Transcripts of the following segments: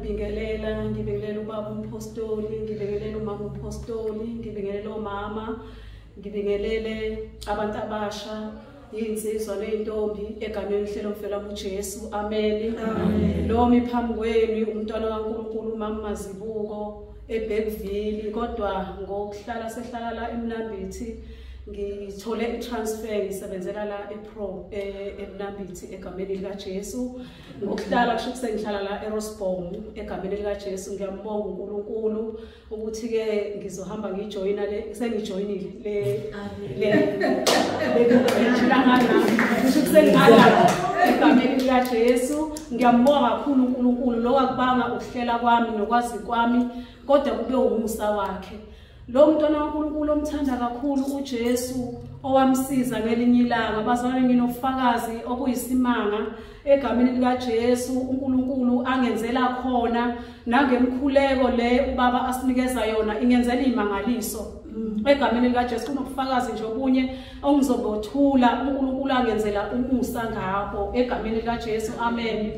ngiyabingelela, ngibingelela ubaba umpostoli, ngibingelela umama umpostoli, ngibingelela omama, ngibingelele abantu abasha, insizwa neintombi egameni lihlelo mfela uJesu. Amen. Lo miphambi kwenu umntwana kaNkulunkulu umama Mazibuko eBergville, kodwa ngokuhlala sehlala la eMnambithi ngithole itransfer ngisebenzela la eMnambithi egameni likaJesu. Ngokuhlala kusho sengihlala la eRosbom egameni likaJesu. Ngiyambonga uNkulunkulu ukuthi ke ngizohamba ngijoyina sengijoyinile egameni likaJesu. Ngiyambonga kakhulu uNkulunkulu lo wakubanga ukuhlela kwami nokwazi kwami, kodwa kube umusa wakhe. Lo mntwana kaNkulunkulu omthanda kakhulu uJesu owamsiza ngelinye ilanga. Bazalwane, nginofakazi okuyisimanga egameni likaJesu. uNkulunkulu angenzela khona nangemkhuleko le ubaba asinikeza yona, ingenzela imangaliso egameni likaJesu. Kunobufakazi nje obunye ongizobothula. uNkulunkulu angenzela umusa ngabo egameni likaJesu. Amen.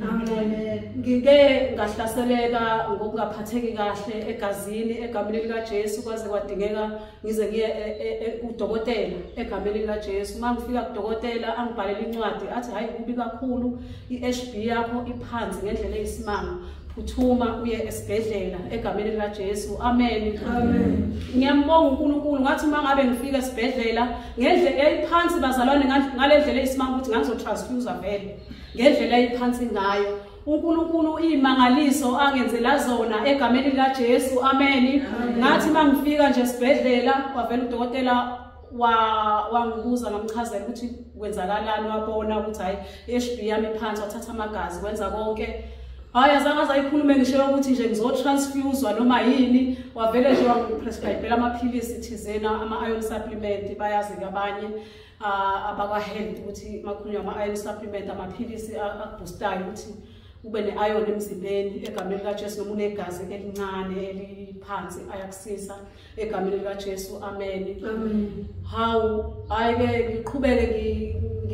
Ngike ngahlaseleka ngokungaphatheki kahle egazini egameni likaJesu, kwaze kwadingeka ngize ngiye kudokotela egameni likaJesu. Mangifika kudokotela angibhalela incwadi athi hayi kubi kakhulu, iHB yakho iphansi ngendlela eyisimanga, phuthuma uye esibhedlela egameni likaJesu. Amen. Ngiyambonga uNkulunkulu ngathi mangabe ngifika esibhedlela ngendlela eyiphansi, bazalwane, ngalendlela eyisimanga ukuthi ngizotransfuse vele ngendlela eyiphansi ngayo. uNkulunkulu imangaliso angenzela zona egameni likaJesu. Amen. Ngathi mangifika nje esibhedlela wavela udokotela wangibuza, ngamchazela ukuthi kwenzakalani, wabona ukuthi hayi iHB yami iphansi, wathatha amagazi, kwenza konke. Hayi azange azayikhulume ngisho ukuthi nje ngizotransfusewa noma yini. Wavele nje wangiprescribe amaphilisi thizena, ama-iron supplement. Bayazi abanye abakwa health ukuthi makhulunywa ama-iron supplement, amaphilisi akuboostayo ukuthi ube ne-iron emzimbeni egameni likaJesu. Noma unegazi elincane eliphansi ayakusiza egameni likaJesu. Amen. Hawu ayike ngiqhubeke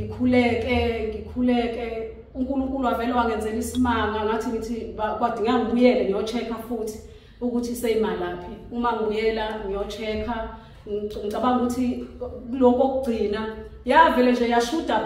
ngikhuleke uNkulunkulu wavele wangenzela isimanga. Ngathi ngithi kwadinga ngibuyele ngiyochecka futhi ukuthi seyimalaphi. Uma ngibuyela ngiyochecka ngicabanga ukuthi lokho okugcina yavele nje yashuda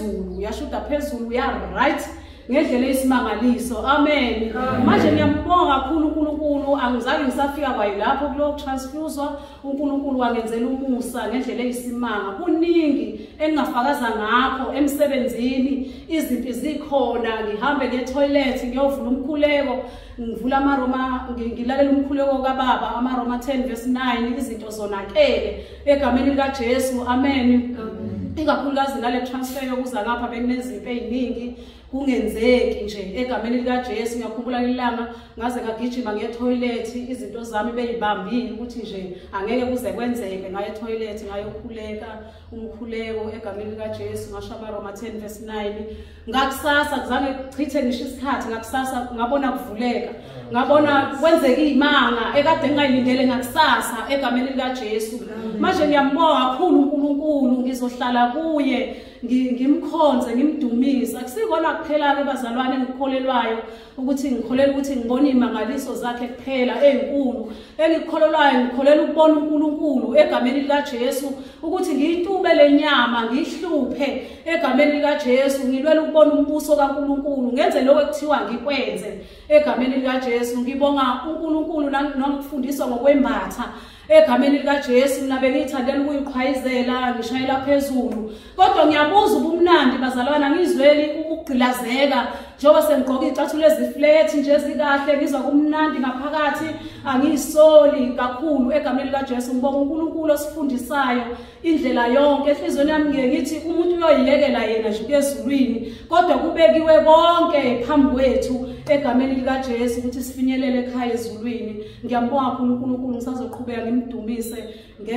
phezulu ya right ngendlela eyisimangaliso. Amen. Manje ngiyambonga kakhulu uNkulunkulu, angizange ngisafika kwayo lapho kulo transfusewa. uNkulunkulu wangenzela umusa ngendlela eyisimanga. Kuningi engingafakaza ngakho emsebenzini, izimpi zikhona, ngihambe nge-toilet ngiyovula umkhuleko, ngivula amaroma, ngilalela umkhuleko kaBaba, amaroma 10:9, izinto zonakele egameni likaJesu. Amen. Ikakhulukazi ngale transfer yokuza ngapha bekunezimpi eziningi kungenzeki nje egameni likaJesu. Ngiyakhumbula ilanga ngaze ngagijima nge-toilet, izinto zami beyibambile ukuthi nje angeke kuze kwenzeke. Ngaye e-toilet ngayokhuleka umkhuleko egameni likaJesu, ngasho amaroma 10:9. Ngakusasa kuzange kuchithe ngisho isikhathi, ngakusasa ngabona kuvuleka, ngabona kwenzeka imanga ekade ngingayilindele ngakusasa egameni likaJesu. Manje ngiyambonga kakhulu uNkulunkulu, ngizohlala kuye ngimkhonze ngimdumisa. Akusikona kuphela ke bazalwane engikholelwayo ukuthi ngibone imangaliso zakhe kuphela ezinkulu. Engikholelwayo ngikholela ukubona uNkulunkulu egameni likaJesu, ukuthi ngiyitube lenyama ngihluphe egameni likaJesu, ngilwela ukubona umbuso kaNkulunkulu, ngenze lokho ekuthiwa ngikwenze egameni likaJesu. Ngibonga uNkulunkulu nangifundiswa ngokwembatha egameni likaJesu. Mina bengithandela ukuyiqhwayizela ngishayela phezulu, kodwa ngiyabuza ubumnandi bazalwana, ngizweli ukugqilazeka njengoba sengigqoka izicathulo eziflat nje ezikahle, ngizwa kumnandi ngaphakathi, angiyisoli kakhulu egameni likaJesu. Ngibonga uNkulunkulu osifundisayo indlela yonke. Enhlizweni yami ngeke ngithi umuntu uyoyiyekela yena nje ezulwini, kodwa kubekiwe konke phambi kwethu egameni likaJesu ukuthi sifinyelele ekhaya ezulwini. Ngiyambonga kakhulu uNkulunkulu, ngisazoqhubeka ngimdumise,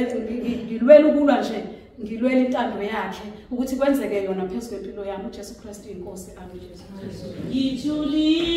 ngilwela ukulwa nje, ngilwela intando yakhe ukuthi kwenzeke yona phezu kwempilo yami. uJesu KRISTU inkosi. Amen.